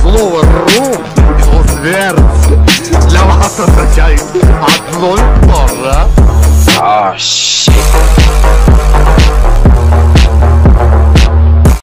العضل والروح وسبيرت لو حصلت شيء عضل الطر